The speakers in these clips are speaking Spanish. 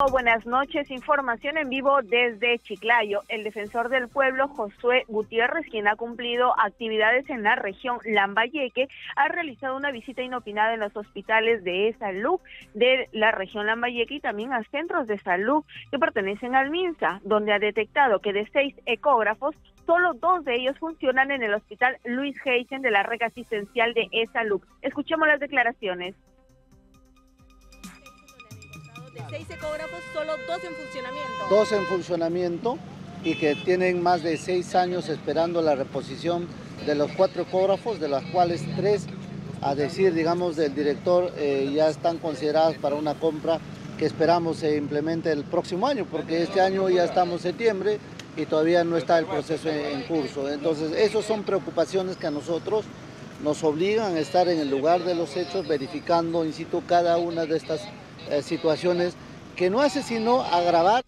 Buenas noches, información en vivo desde Chiclayo. El defensor del pueblo, Josué Gutiérrez, quien ha cumplido actividades en la región Lambayeque, ha realizado una visita inopinada en los hospitales de salud de la región Lambayeque y también a centros de salud que pertenecen al MINSA, donde ha detectado que de 6 ecógrafos, solo 2 de ellos funcionan en el hospital Luis Heisen de la red asistencial de salud. Escuchemos las declaraciones. De 6 ecógrafos, solo 2 en funcionamiento. 2 en funcionamiento y que tienen más de 6 años esperando la reposición de los 4 ecógrafos, de las cuales 3, a decir, digamos, del director, ya están consideradas para una compra que esperamos se implemente el próximo año, porque este año ya estamos en septiembre y todavía no está el proceso en curso. Entonces, esas son preocupaciones que a nosotros nos obligan a estar en el lugar de los hechos, verificando in situ cada una de estas situaciones que no hace sino agravar.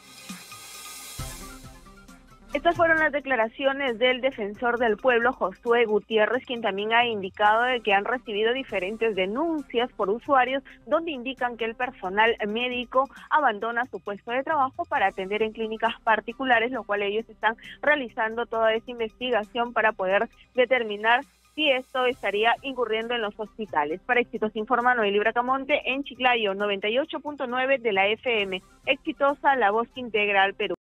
Estas fueron las declaraciones del defensor del pueblo, Josué Gutiérrez, quien también ha indicado de que han recibido diferentes denuncias por usuarios donde indican que el personal médico abandona su puesto de trabajo para atender en clínicas particulares, lo cual ellos están realizando toda esa investigación para poder determinar si esto estaría incurriendo en los hospitales. Para Éxitos informa Noely Bracamonte en Chiclayo, 98.9 de la FM. Exitosa, la voz que integra al Perú.